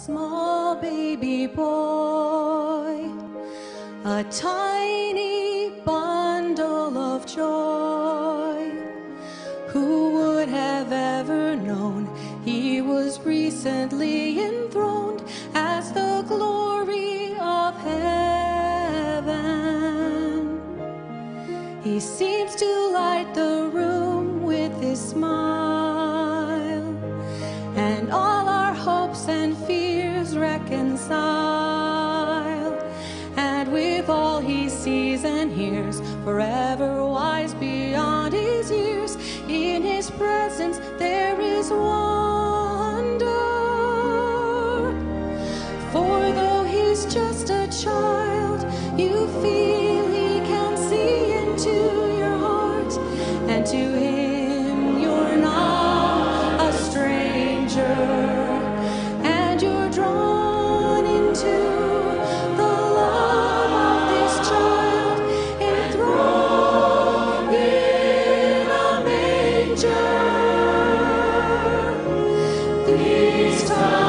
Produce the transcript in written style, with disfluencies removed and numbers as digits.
small baby boy, a tiny bundle of joy. Who would have ever known he was recently enthroned as the glory of heaven? He seems to light the room with his smile, and all our hopes and fears reconcile. And with all he sees and hears, forever wise beyond his years, in his presence there is wonder. For though he's just a child, you feel he can see into your heart, and to him you're not a stranger, and you're drawn into the love of this child, enthroned in a manger. These times